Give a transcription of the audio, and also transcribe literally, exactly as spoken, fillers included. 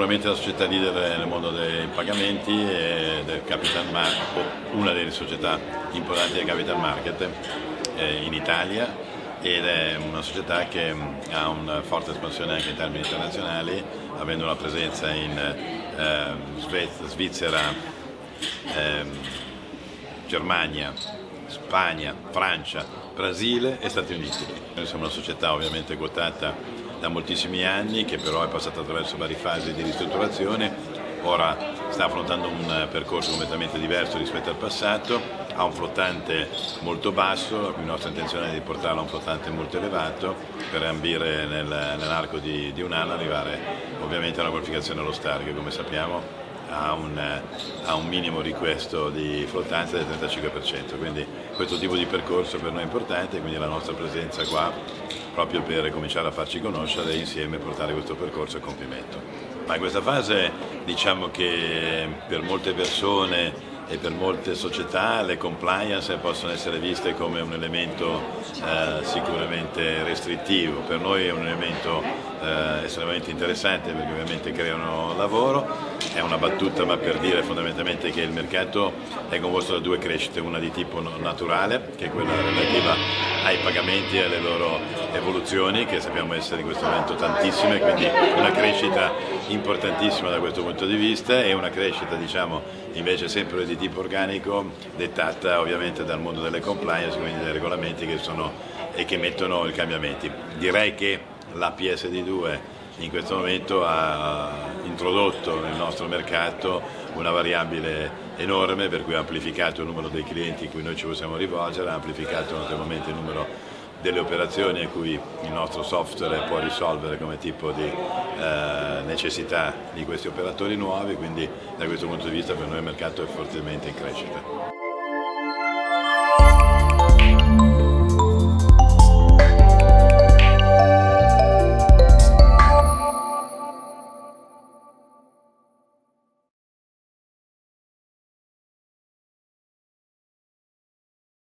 sicuramente la società leader nel mondo dei pagamenti e del capital market, o una delle società importanti del capital market eh, in Italia, ed è una società che ha una forte espansione anche in termini internazionali, avendo una presenza in eh, Svizzera, eh, Germania, Spagna, Francia, Brasile e Stati Uniti. Noi siamo una società ovviamente quotata da moltissimi anni, che però è passata attraverso varie fasi di ristrutturazione, ora sta affrontando un percorso completamente diverso rispetto al passato, ha un flottante molto basso, la cui nostra intenzione è di portarlo a un flottante molto elevato per ambire nel, nell'arco di, di un anno arrivare ovviamente a una qualificazione allo Star, che come sappiamo ha un, ha un minimo richiesto di flottanza del trentacinque per cento, quindi questo tipo di percorso per noi è importante, quindi la nostra presenza qua proprio per cominciare a farci conoscere e insieme portare questo percorso a compimento. Ma in questa fase diciamo che per molte persone e per molte società le compliance possono essere viste come un elemento eh, sicuramente restrittivo. Per noi è un elemento eh, estremamente interessante, perché ovviamente creano lavoro. È una battuta, ma per dire fondamentalmente che il mercato è composto da due crescite, una di tipo naturale, che è quella relativa ai pagamenti e alle loro evoluzioni, che sappiamo essere in questo momento tantissime, quindi una crescita importantissima da questo punto di vista, e una crescita diciamo invece sempre di tipo organico, dettata ovviamente dal mondo delle compliance, quindi dai regolamenti che sono e che mettono i cambiamenti. Direi che la P S D due in questo momento ha introdotto nel nostro mercato una variabile enorme, per cui ha amplificato il numero dei clienti a cui noi ci possiamo rivolgere, ha amplificato notevolmente il numero delle operazioni a cui il nostro software può risolvere come tipo di eh, necessità di questi operatori nuovi, quindi da questo punto di vista per noi il mercato è fortemente in crescita.